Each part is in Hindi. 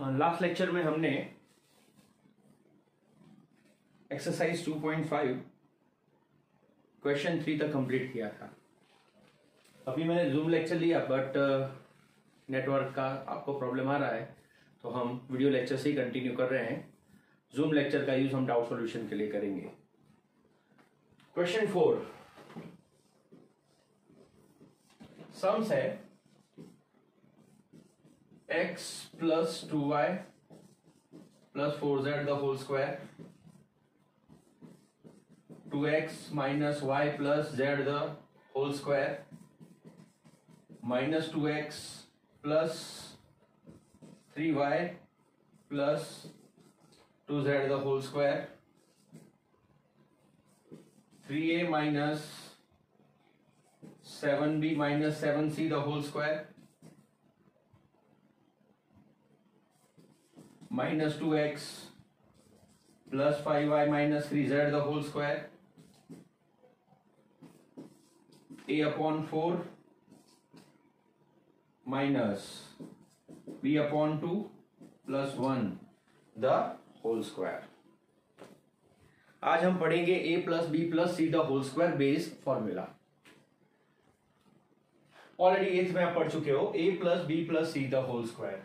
लास्ट लेक्चर में हमने एक्सरसाइज 2.5 क्वेश्चन 3 तक कंप्लीट किया था। अभी मैंने जूम लेक्चर लिया बट नेटवर्क का आपको प्रॉब्लम आ रहा है, तो हम वीडियो लेक्चर से ही कंटिन्यू कर रहे हैं। जूम लेक्चर का यूज हम डाउट सॉल्यूशन के लिए करेंगे। क्वेश्चन 4 सम्स है x plus 2y plus 4z the whole square, 2x minus y plus z the whole square, minus 2x plus 3y plus 2z the whole square, 3a minus 7b minus 7c the whole square, minus 2x plus 5y minus 3z the whole square, a upon 4 minus b upon 2 plus 1 the whole square. आज हम पढ़ेंगे a plus B plus C the whole square based formula. Already 8th में आप पढ़ चुके हो a plus B plus C the whole square.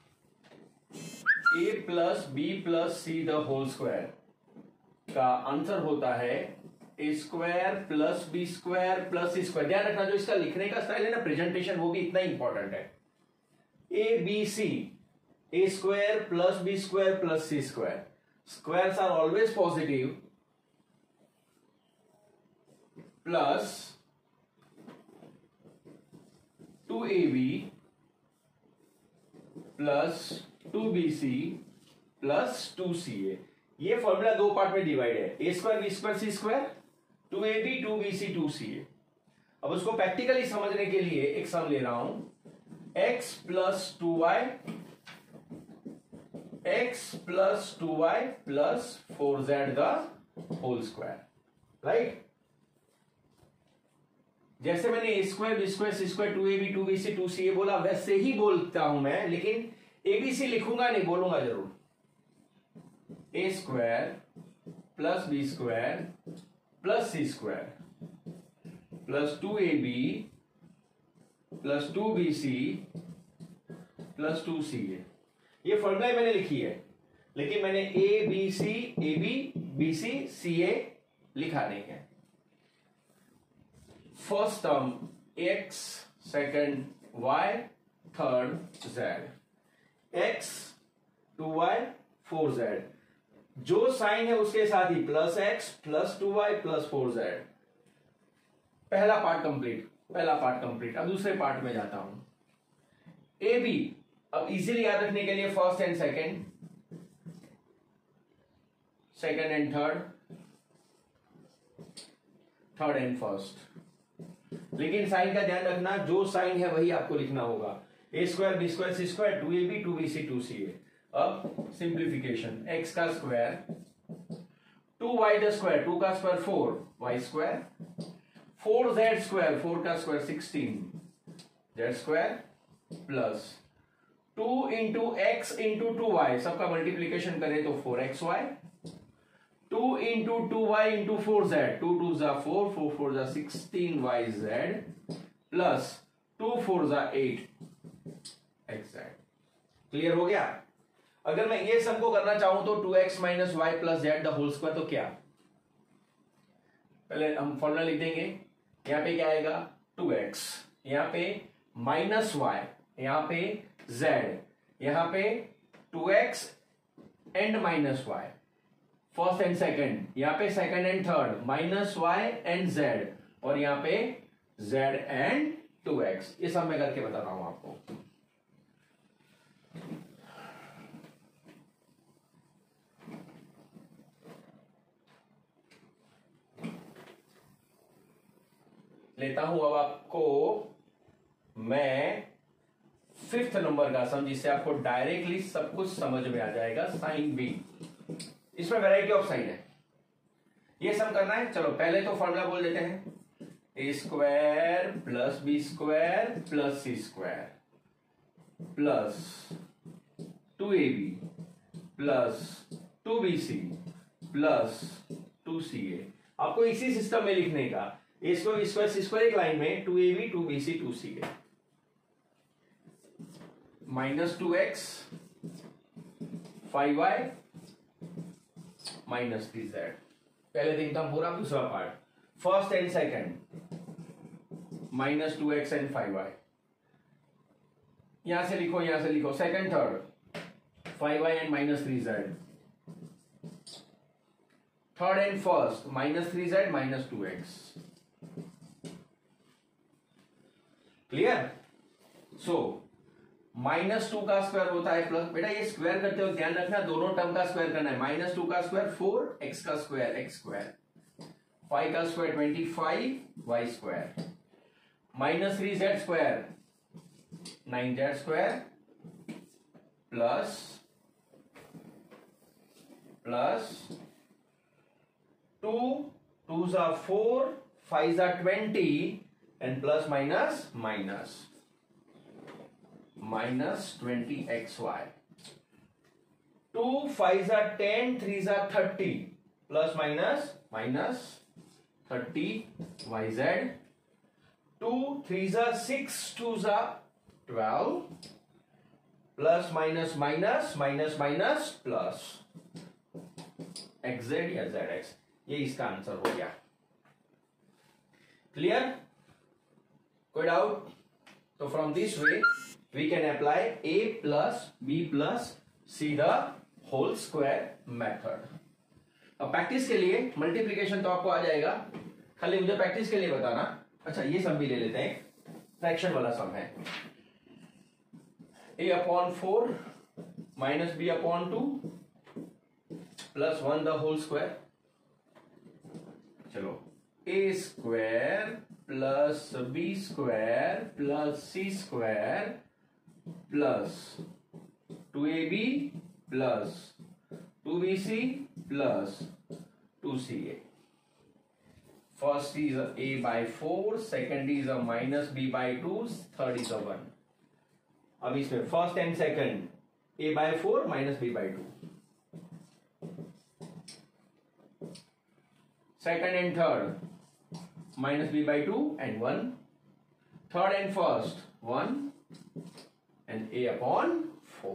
a plus B plus C the whole square का आंसर होता है A square plus B square plus C square. ध्यान रखना, जो इसका लिखने का स्टाइल है ना, प्रेजेंटेशन, वो भी इतना इंपॉर्टेंट है। A B C, A square plus B square plus C square. Squares are always positive, plus 2ab plus 2bc plus 2ca। ये फॉर्मूला दो पार्ट में डिवाइड है, A square B square C square, 2ab 2bc 2ca। अब उसको प्रैक्टिकली समझने के लिए एक सम ले रहा हूं, x plus 2y, x plus 2y plus 4z the whole square. Right, जैसे मैंने A square B square C square 2ab 2bc 2ca बोला, वैसे ही बोलता हूं मैं, लेकिन एबीसी लिखूंगा नहीं, बोलूंगा जरूर। A square plus B square plus C square plus 2ab plus 2bc plus 2ca। ये फॉर्मूला मैंने लिखी है, लेकिन मैंने A B C A B B C C A लिखा नहीं है। First term x, second y, third z। x 2y 4z, जो साइन है उसके साथ ही plus x plus 2y plus 4z। पहला पार्ट कंप्लीट। अब दूसरे पार्ट में जाता हूं। ए बी, अब इजीली याद रखने के लिए first and second and third and first. लेकिन साइन का ध्यान रखना, जो साइन है वही आपको लिखना होगा। A square B square C square 2ab 2bc 2ca। अब सिंप्लीफिकेशन, x का स्क्वायर 2y द स्क्वायर, 2 का square 4y square, 4z square, 4 का square 16z square plus 2 into X into 2y, सबका मल्टीप्लीकेशन करें तो 4xy, 2 into 2y into 4z, 2 2 जा 4, 4 4 जा 16yz प्लस 2 4 जा 8xz। क्लियर हो गया? अगर मैं ये सम को करना चाहूं तो 2x minus Y plus Z the whole square, तो क्या, पहले हम फॉर्मूला लिख देंगे। यहां पे क्या आएगा 2x, यहां पे माइनस वाई, यहां पे z, यहां पे 2x and minus Y, first and second, यहां पे second and third, minus Y and z, और यहां पे z एंड 2x। ये सब मैं करके बताता हूं आपको। लेता हूं अब आपको मैं 5th नंबर का सम, जिससे आपको डायरेक्टली सब कुछ समझ में आ जाएगा। साइन बी, इसमें वैरायटी ऑफ साइन है, ये सम करना है। चलो पहले तो फॉर्मूला बोल देते हैं, A square plus B square plus C square plus 2ab plus 2bc plus 2ca। आपको इसी सिस्टम में लिखने का, A square B square C square एक लाइन में 2ab 2bc 2ca minus 2x 5y minus 3z। पहले दिन का पूरा दूसरा part, first and second minus 2x and 5y। यहां से लिखो, यहां से लिखो, second third 5y and minus 3z। Third and first minus 3z minus 2x। Clear? So -2 का स्क्वायर होता है प्लस, बेटा ये स्क्वायर करते हो ध्यान रखना दोनों टर्म का स्क्वायर करना है। -2 का स्क्वायर 4, x का स्क्वायर x स्क्वायर, 5 का square 25 y square, -3z square 9z square plus 2 2s are 4 5s are 20 and plus minus -20xy, 2 5s are 10 3s are 30 plus minus 30yz, 2 3s are 6 2s are 12 plus minus plus xz या zx। ये इसका आंसर हो गया। क्लियर? कोई डाउट? तो from this way we can apply a plus b plus c the whole square method. अब प्रैक्टिस के लिए मल्टीप्लीकेशन तो आपको आ जाएगा, खाली मुझे प्रैक्टिस के लिए बताना। अच्छा ये सम भी ले लेते हैं, फ्रैक्शन वाला सम है। a/4 minus b/2 plus 1 the whole square. चलो a square plus b square plus c square plus 2ab plus 2bc plus 2ca। First is a/4, second is -b/2, third is 1। अब इसमें first and second a/4 minus b/2, second and third minus b/2 and 1, third and first 1 and a/4,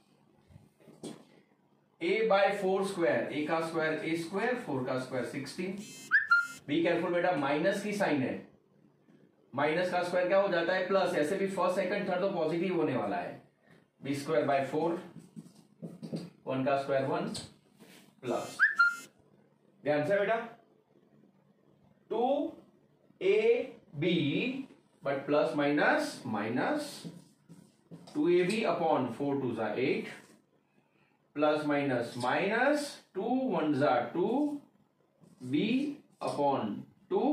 a/4 square, a का स्क्वायर a स्क्वायर, 4 का स्क्वायर 16। बी केयरफुल बेटा, माइनस की साइन है, माइनस का स्क्वायर क्या हो जाता है प्लस, ऐसे भी फर्स्ट सेकंड थर्ड तो पॉजिटिव होने वाला है। b स्क्वायर बाय 4, 1 का स्क्वायर 1 प्लस, ध्यान से बेटा 2ab but plus minus 2ab/4 2s are 8 plus minus 2 1s are 2 b/2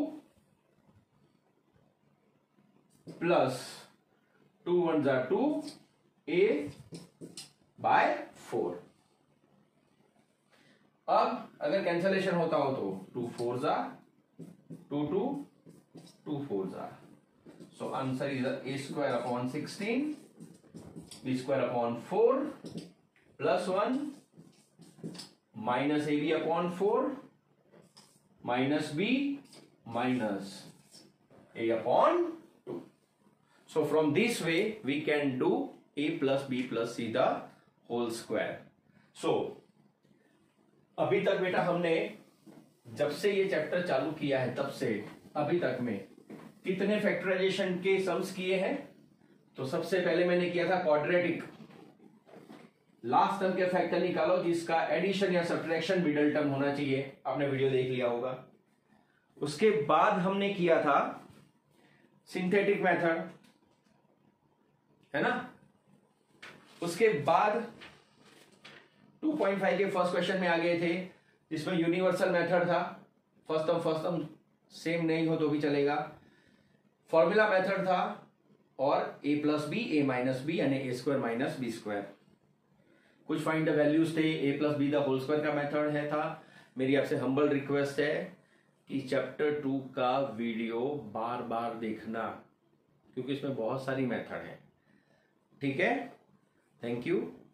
plus 2 1s are 2 a/4। अब अगर कैंसलेशन होता हो तो 2 4s are 2 2 4s are, so answer is a square/16 b square/4 plus 1 minus ab/4 minus b minus a/2। so from this way we can do a plus b plus c the whole square। so अभी तक बेटा हमने जब से ये चैप्टर चालू किया है तब से अभी तक में कितने फैक्टराइजेशन के सम्स किए हैं? तो सबसे पहले मैंने किया था क्वाड्रेटिक, लास्ट टर्म के फैक्टर निकालो जिसका एडिशन या सब्ट्रैक्शन मिडल टर्म होना चाहिए, आपने वीडियो देख लिया होगा। उसके बाद हमने किया था सिंथेटिक मेथड, है ना। उसके बाद 2.5 के फर्स्ट क्वेश्चन में आ गए थे जिसमें यूनिवर्सल मेथड था, फर्स्ट टर्म सेम नहीं हो तो भी चलेगा, फॉर्मूला मेथड था, और a plus B a minus B यानी a square minus B square. कुछ फाइंड द वैल्यूज थे, a plus B the whole square का मेथड है था। मेरी आपसे हम्बल रिक्वेस्ट है कि चैप्टर 2 का वीडियो बार बार देखना, क्योंकि इसमें बहुत सारी मेथड है। ठीक है, थैंक यू।